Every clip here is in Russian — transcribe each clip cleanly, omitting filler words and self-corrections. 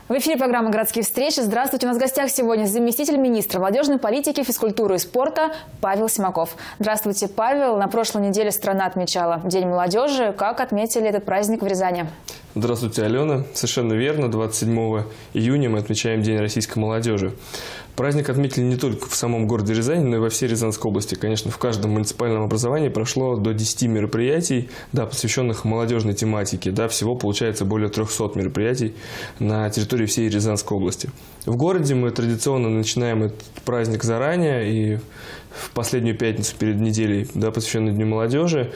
В эфире программа «Городские встречи». Здравствуйте. У нас в гостях сегодня заместитель министра молодежной политики, физкультуры и спорта Павел Симаков. Здравствуйте, Павел. На прошлой неделе страна отмечала День молодежи. Как отметили этот праздник в Рязани? Здравствуйте, Алена. Совершенно верно. 27 июня мы отмечаем День российской молодежи. Праздник отметили не только в самом городе Рязани, но и во всей Рязанской области. Конечно, в каждом муниципальном образовании прошло до 10 мероприятий, посвященных молодежной тематике. Всего получается более 300 мероприятий на территории всей Рязанской области. В городе мы традиционно начинаем этот праздник заранее, и в последнюю пятницу перед неделей, посвященной Дню молодежи,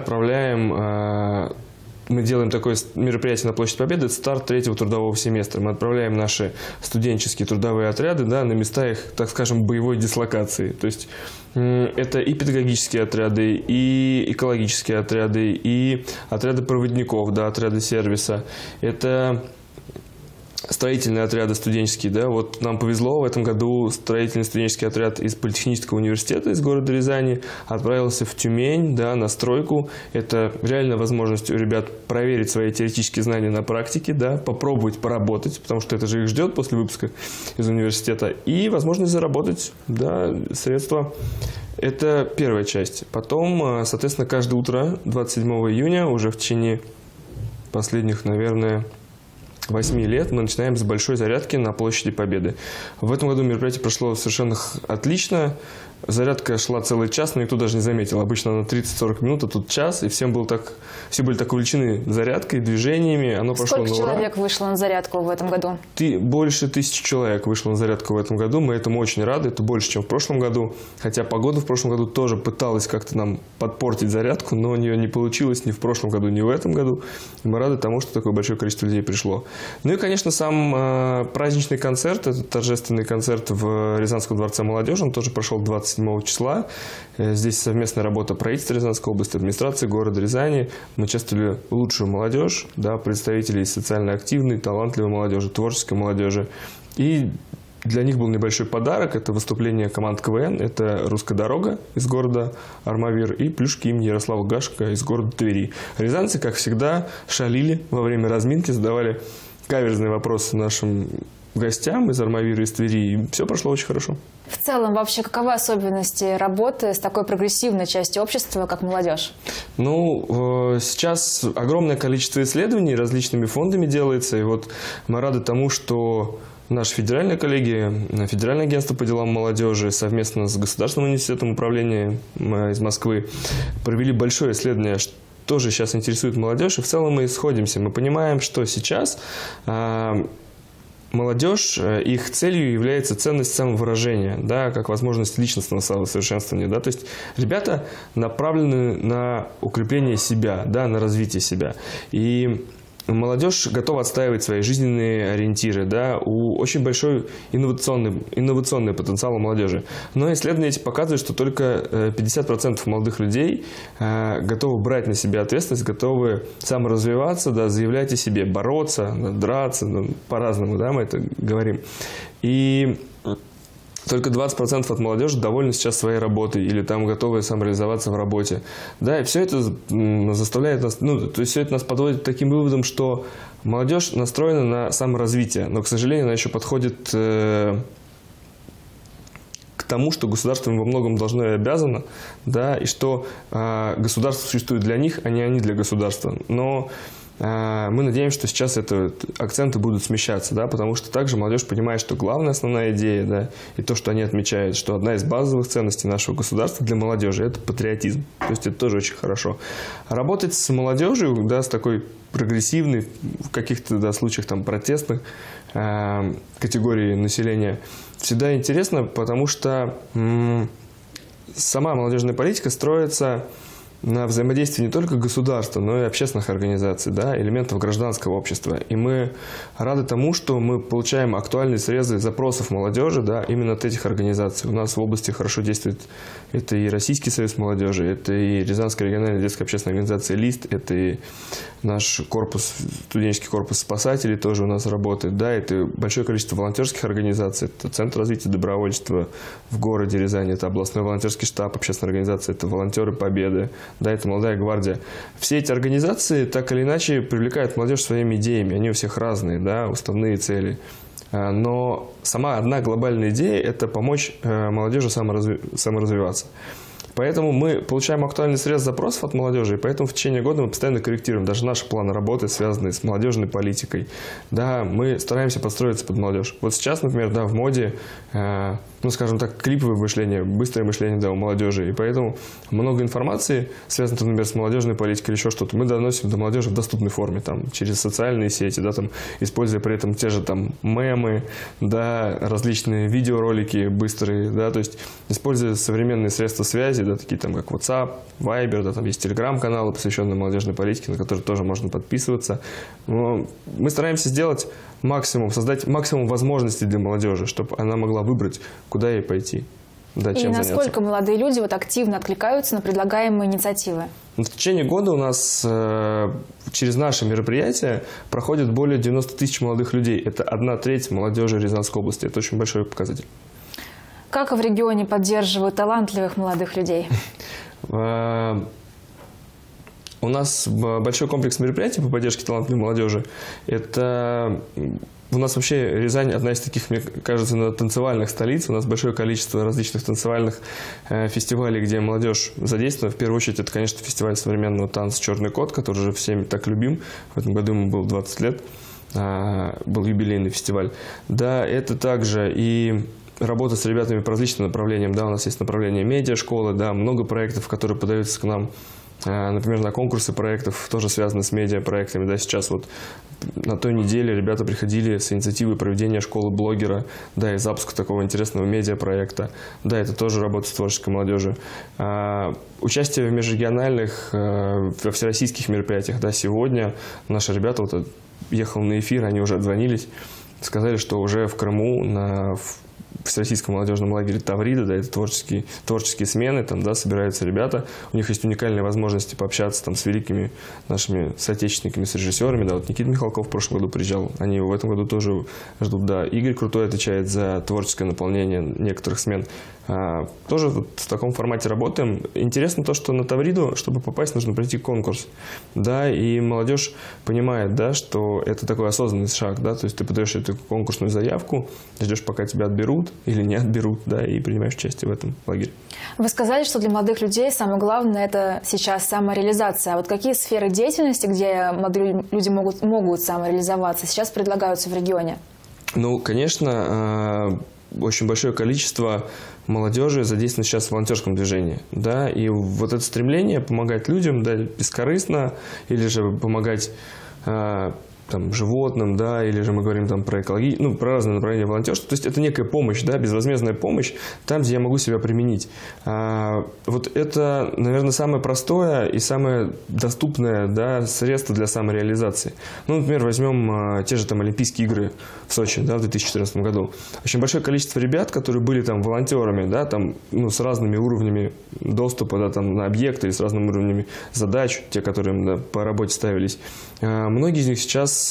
мы делаем такое мероприятие на Площади Победы, это старт третьего трудового семестра. Мы отправляем наши студенческие трудовые отряды на места их, так скажем, боевой дислокации. То есть это и педагогические отряды, и экологические отряды, и отряды проводников, отряды сервиса. Это строительные отряды студенческие. Вот нам повезло, в этом году строительный студенческий отряд из Политехнического университета из города Рязани отправился в Тюмень на стройку. Это реальная возможность у ребят проверить свои теоретические знания на практике, попробовать поработать, потому что это же их ждет после выпуска из университета, и возможность заработать средства. Это первая часть. Потом, соответственно, каждое утро 27 июня, уже в течение последних, наверное, 8 лет, мы начинаем с большой зарядки на Площади Победы. В этом году мероприятие прошло совершенно отлично. Зарядка шла целый час, но никто даже не заметил. Обычно она 30-40 минут, а тут час, и все были так увлечены зарядкой, движениями. Оно прошло на ура. Сколько человек вышло на зарядку в этом году? Больше 1000 человек вышло на зарядку в этом году. Мы этому очень рады. Это больше, чем в прошлом году. Хотя погода в прошлом году тоже пыталась как-то нам подпортить зарядку, но у нее не получилось ни в прошлом году, ни в этом году. И мы рады тому, что такое большое количество людей пришло. Ну и, конечно, сам праздничный концерт, это торжественный концерт в Рязанском дворце молодежи. Он тоже прошел 27 числа. Здесь совместная работа правительства Рязанской области, администрации города Рязани. Мы чествовали лучшую молодежь, представителей социально активной, талантливой молодежи, творческой молодежи. И для них был небольшой подарок. Это выступление команд КВН. Это «Русская дорога» из города Армавир и «Плюшки» имени Ярослава Гашека из города Твери. Рязанцы, как всегда, шалили во время разминки, задавали каверзные вопросы нашим гостям из Армавира, из Твери. И все прошло очень хорошо. В целом, вообще, каковы особенности работы с такой прогрессивной частью общества, как молодежь? Сейчас огромное количество исследований различными фондами делается. И мы рады тому, что наша федеральная коллегия, Федеральное агентство по делам молодежи совместно с Государственным университетом управления из Москвы провели большое исследование, что тоже сейчас интересует молодежь. И в целом мы сходимся. Мы понимаем, что сейчас молодежь, их целью является ценность самовыражения, как возможность личностного самосовершенствования. То есть ребята направлены на укрепление себя, на развитие себя. И молодежь готова отстаивать свои жизненные ориентиры. Очень большой инновационный потенциал у молодежи. Но исследования эти показывают, что только 50% молодых людей готовы брать на себя ответственность, готовы саморазвиваться, заявлять о себе, бороться, драться, по-разному, мы это говорим. И только 20% от молодежи довольны сейчас своей работой или готовы самореализоваться в работе. И все это заставляет нас, все это нас подводит к таким выводам, что молодежь настроена на саморазвитие, но, к сожалению, она еще подходит к тому, что государство им во многом должно и обязано, и что государство существует для них, а не они для государства. Но мы надеемся, что сейчас акценты будут смещаться, потому что также молодежь понимает, что главная основная идея, и то, что они отмечают, что одна из базовых ценностей нашего государства для молодежи – это патриотизм. То есть это тоже очень хорошо. Работать с молодежью, с такой прогрессивной, в каких-то случаях протестных категорий населения, всегда интересно, потому что сама молодежная политика строится на взаимодействии не только государства, но и общественных организаций, элементов гражданского общества. И мы рады тому, что мы получаем актуальные срезы запросов молодежи именно от этих организаций. У нас в области хорошо действует это и Российский союз молодежи, это и Рязанская региональная детская общественная организация «Лист», это и наш студенческий корпус спасателей тоже у нас работает. Это большое количество волонтерских организаций, это Центр развития добровольчества в городе Рязани, это областной волонтерский штаб общественной организации, это волонтеры Победы, да, это молодая гвардия. Все эти организации так или иначе привлекают молодежь своими идеями, они у всех разные, да, уставные цели. Но сама одна глобальная идея – это помочь молодежи саморазвиваться. Поэтому мы получаем актуальный срез запросов от молодежи, и поэтому в течение года мы постоянно корректируем даже наши планы работы, связанные с молодежной политикой. Да, мы стараемся подстроиться под молодежь. Вот сейчас, например, да, в моде, ну, скажем так, клиповое мышление, быстрое мышление, да, у молодежи. И поэтому много информации, связанной, например, с молодежной политикой или еще что-то, мы доносим до молодежи в доступной форме, там, через социальные сети, да, там, используя при этом те же там мемы, да, различные видеоролики быстрые, да, то есть используя современные средства связи, да, такие там, как WhatsApp, Viber, да, там есть телеграм-каналы, посвященные молодежной политике, на которые тоже можно подписываться. Но мы стараемся сделать максимум, создать максимум возможностей для молодежи, чтобы она могла выбрать, куда ей пойти. Да, и насколько молодые люди вот активно откликаются на предлагаемые инициативы? В течение года у нас через наши мероприятия проходит более 90 тысяч молодых людей. Это 1/3 молодежи Рязанской области. Это очень большой показатель. Как в регионе поддерживают талантливых молодых людей? У нас большой комплекс мероприятий по поддержке талантливой молодежи. Это у нас вообще Рязань одна из таких, мне кажется, танцевальных столиц. У нас большое количество различных танцевальных фестивалей, где молодежь задействована. В первую очередь, это, конечно, фестиваль современного танца «Черный кот», который уже всеми так любим. В этом году ему было 20 лет. Был юбилейный фестиваль. Да, это также и работа с ребятами по различным направлениям. Да, у нас есть направление медиашколы, да, много проектов, которые подаются к нам. Например, на конкурсы проектов, тоже связаны с медиапроектами. Да, сейчас вот на той неделе ребята приходили с инициативой проведения школы блогера, да, и запуска такого интересного медиапроекта. Да, это тоже работа с творческой молодежью. Участие в межрегиональных, во всероссийских мероприятиях. Да, сегодня наши ребята, вот ехал на эфир, они уже отзвонились, сказали, что уже в Крыму на Всероссийском молодежном лагере Таврида, да, это творческие смены, там, да, собираются ребята, у них есть уникальные возможности пообщаться там с великими нашими соотечественниками, с режиссерами, да, вот Никита Михалков в прошлом году приезжал, они его в этом году тоже ждут, да, Игорь Крутой отвечает за творческое наполнение некоторых смен. Тоже вот в таком формате работаем. Интересно то, что на Тавриду, чтобы попасть, нужно пройти конкурс, да, и молодежь понимает, да, что это такой осознанный шаг, да, то есть ты подаешь эту конкурсную заявку, ждешь, пока тебя отберут или не отберут, да, и принимаешь участие в этом лагере. Вы сказали, что для молодых людей самое главное – это сейчас самореализация. А вот какие сферы деятельности, где молодые люди могут самореализоваться, сейчас предлагаются в регионе? Ну, конечно, очень большое количество молодежи задействовано сейчас в волонтерском движении, да, и вот это стремление помогать людям, да, бескорыстно, или же помогать там, животным, да, или же мы говорим там про экологию, ну, про разные направления волонтерства. То есть это некая помощь, да, безвозмездная помощь там, где я могу себя применить. Вот это, наверное, самое простое и самое доступное, да, средство для самореализации. Ну, например, возьмем те же там Олимпийские игры в Сочи, да, в 2014 году. Очень большое количество ребят, которые были там волонтерами, да, там, ну, с разными уровнями доступа, да, там, на объекты или с разными уровнями задач, те, которые, да, по работе ставились. Многие из них сейчас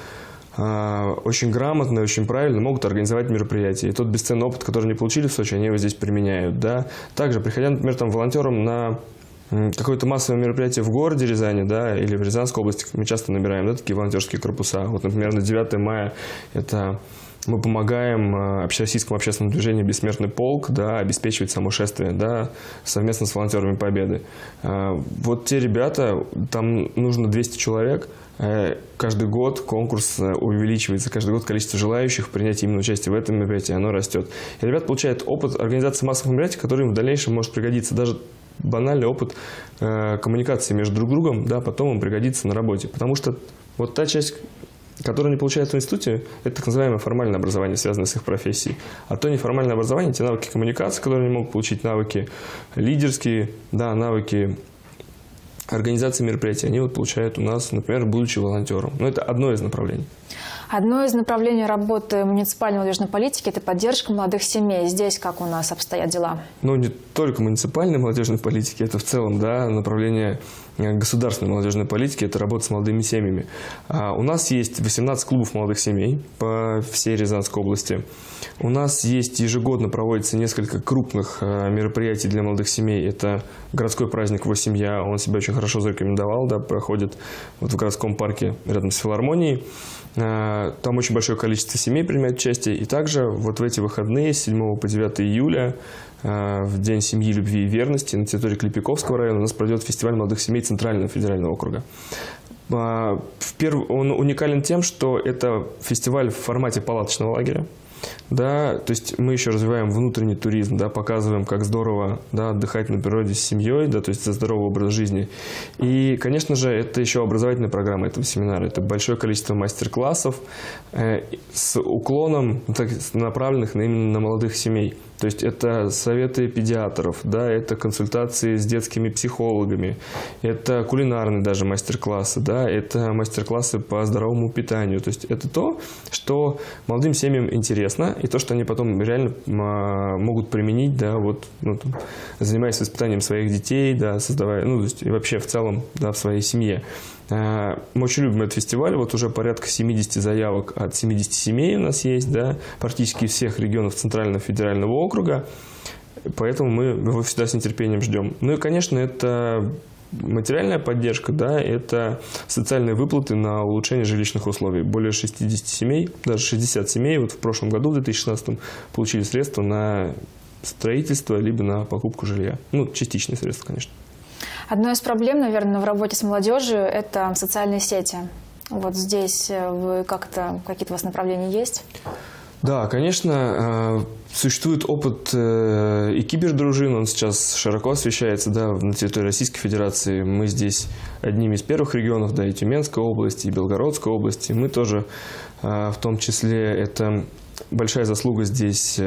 очень грамотно и очень правильно могут организовать мероприятия. И тот бесценный опыт, который они получили в Сочи, они его здесь применяют. Да? Также, приходя, например, там, волонтером на какое-то массовое мероприятие в городе Рязани, да, или в Рязанской области, мы часто набираем, да, такие волонтерские корпуса. Вот, например, на 9 мая это мы помогаем общероссийскому общественному движению «Бессмертный полк», да, обеспечивать само шествие, да, совместно с волонтерами Победы. Вот те ребята, там нужно 200 человек. Каждый год конкурс увеличивается, каждый год количество желающих принять именно участие в этом мероприятии, оно растет. И ребята получают опыт организации массовых мероприятий, который им в дальнейшем может пригодиться. Даже банальный опыт коммуникации между друг другом, да, потом им пригодится на работе. Потому что вот та часть, которую они получают в институте, это так называемое формальное образование, связанное с их профессией. А то неформальное образование, те навыки коммуникации, которые они могут получить, навыки лидерские, да, навыки организации мероприятий, они вот получают у нас, например, будучи волонтером. Но это одно из направлений. Одно из направлений работы муниципальной молодежной политики – это поддержка молодых семей. Здесь как у нас обстоят дела? Ну, не только муниципальной молодежной политики, это в целом, да, направление государственной молодежной политики – это работа с молодыми семьями. У нас есть 18 клубов молодых семей по всей Рязанской области. У нас есть ежегодно проводится несколько крупных мероприятий для молодых семей. Это городской праздник «Во семья», он себя очень хорошо зарекомендовал, да, проходит вот в городском парке рядом с филармонией. Там очень большое количество семей принимает участие. И также вот в эти выходные с 7 по 9 июля в День семьи, любви и верности на территории Клепиковского района у нас пройдет фестиваль молодых семей Центрального федерального округа. Он уникален тем, что это фестиваль в формате палаточного лагеря. Да, то есть мы еще развиваем внутренний туризм, да, показываем, как здорово, да, отдыхать на природе с семьей, да, то есть за здоровый образ жизни. И, конечно же, это еще образовательная программа этого семинара. Это большое количество мастер-классов с уклоном, направленных именно на молодых семей. То есть это советы педиатров, да, это консультации с детскими психологами, это кулинарные даже мастер-классы, да, это мастер-классы по здоровому питанию. То есть это то, что молодым семьям интересно, и то, что они потом реально могут применить, да, вот, ну, там, занимаясь воспитанием своих детей, да, создавая, ну, то есть и вообще в целом, да, в своей семье. Мы очень любим этот фестиваль, вот уже порядка 70 заявок от 70 семей у нас есть, да, практически из всех регионов Центрального федерального округа, поэтому мы его всегда с нетерпением ждем. Ну и, конечно, это материальная поддержка, да, это социальные выплаты на улучшение жилищных условий. Более 60 семей, даже 60 семей вот в прошлом году, в 2016, получили средства на строительство либо на покупку жилья. Ну, частичные средства, конечно. Одной из проблем, наверное, в работе с молодежью – это социальные сети. Вот здесь вы как-то, какие-то у вас направления есть? Да, конечно, существует опыт и кибердружин, он сейчас широко освещается, да, на территории Российской Федерации. Мы здесь одними из первых регионов, да, и Тюменской области, и Белгородской области. Мы тоже, в том числе, это большая заслуга здесь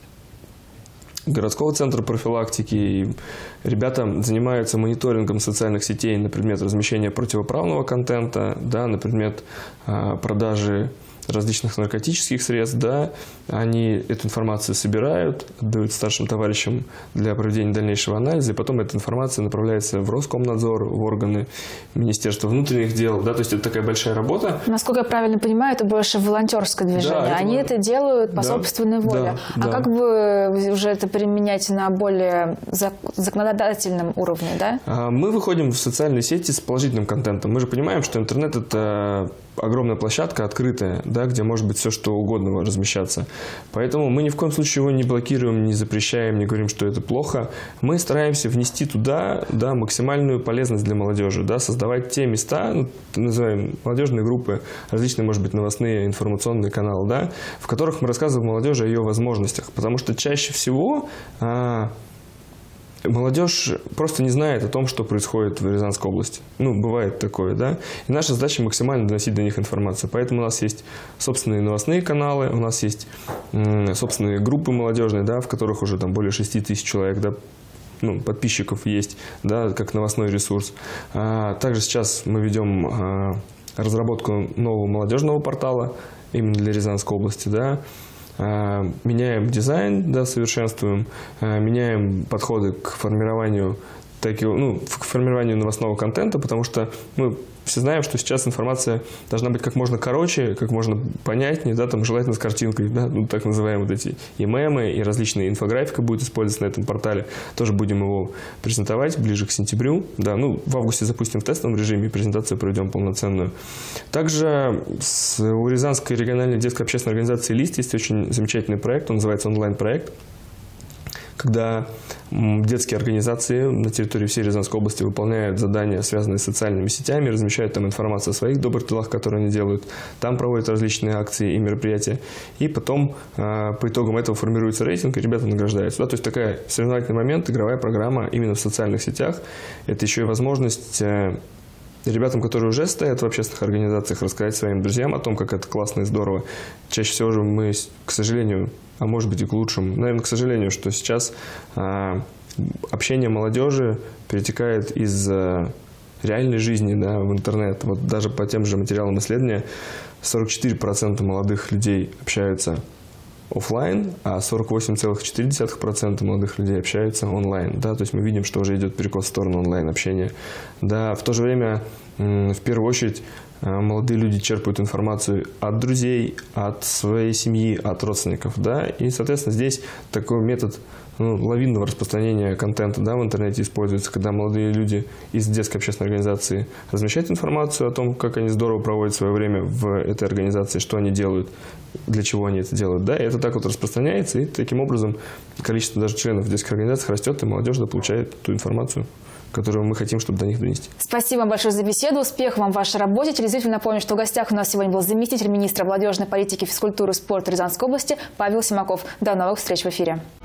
городского центра профилактики. И ребята занимаются мониторингом социальных сетей на предмет размещения противоправного контента, да, на предмет продажи различных наркотических средств, да, они эту информацию собирают, отдают старшим товарищам для проведения дальнейшего анализа, и потом эта информация направляется в Роскомнадзор, в органы Министерства внутренних дел, да, то есть это такая большая работа. Насколько я правильно понимаю, это больше волонтерское движение, да, они это делают по собственной воле. Да, как вы уже это применяете на более законодательном уровне, да? Мы выходим в социальные сети с положительным контентом. Мы же понимаем, что интернет – это огромная площадка, открытая, да, где может быть все, что угодно размещаться. Поэтому мы ни в коем случае его не блокируем, не запрещаем, не говорим, что это плохо. Мы стараемся внести туда, да, максимальную полезность для молодежи, да, создавать те места, ну, называем молодежные группы, различные, может быть, новостные информационные каналы, да, в которых мы рассказываем молодежи о ее возможностях. Потому что чаще всего молодежь просто не знает о том, что происходит в Рязанской области. Ну, бывает такое, да. И наша задача максимально доносить до них информацию. Поэтому у нас есть собственные новостные каналы, у нас есть собственные группы молодежные, да, в которых уже там более 6 тысяч человек, да, ну, подписчиков есть, да, как новостной ресурс. Также сейчас мы ведем разработку нового молодежного портала именно для Рязанской области, да. Меняем дизайн, да, совершенствуем, меняем подходы к формированию к формированию новостного контента, потому что мы все знаем, что сейчас информация должна быть как можно короче, как можно понятнее, да, там желательно с картинкой, да, ну, так называемые вот эти и мемы, и различные инфографика будет использоваться на этом портале. Тоже будем его презентовать ближе к сентябрю. Да, ну, в августе запустим в тестовом режиме, презентацию проведем полноценную. Также у Рязанской региональной детской общественной организации «Лист» есть очень замечательный проект, он называется онлайн-проект, когда детские организации на территории всей Рязанской области выполняют задания, связанные с социальными сетями, размещают там информацию о своих добрых делах, которые они делают, там проводят различные акции и мероприятия, и потом по итогам этого формируется рейтинг, и ребята награждаются. Да, то есть такая соревновательный момент, игровая программа именно в социальных сетях. Это еще и возможность ребятам, которые уже стоят в общественных организациях, рассказать своим друзьям о том, как это классно и здорово. Чаще всего же мы, к сожалению, а может быть и к лучшему, наверное, к сожалению, что сейчас общение молодежи перетекает из реальной жизни, да, в интернет. Вот даже по тем же материалам исследования 44% молодых людей общаются офлайн, а 48,4% молодых людей общаются онлайн. Да? То есть мы видим, что уже идет перекос в сторону онлайн-общения. Да, в то же время, в первую очередь, молодые люди черпают информацию от друзей, от своей семьи, от родственников. Да? И, соответственно, здесь такой метод лавинного распространения контента, да, в интернете используется, когда молодые люди из детской общественной организации размещают информацию о том, как они здорово проводят свое время в этой организации, что они делают, для чего они это делают. Да? И это так вот распространяется, и таким образом количество даже членов детских организаций растет, и молодежь получает ту информацию, которую мы хотим, чтобы до них донести. Спасибо вам большое за беседу. Успехов вам в вашей работе. Телезритель, напомню, что в гостях у нас сегодня был заместитель министра молодежной политики, физкультуры и спорта Рязанской области Павел Симаков. До новых встреч в эфире.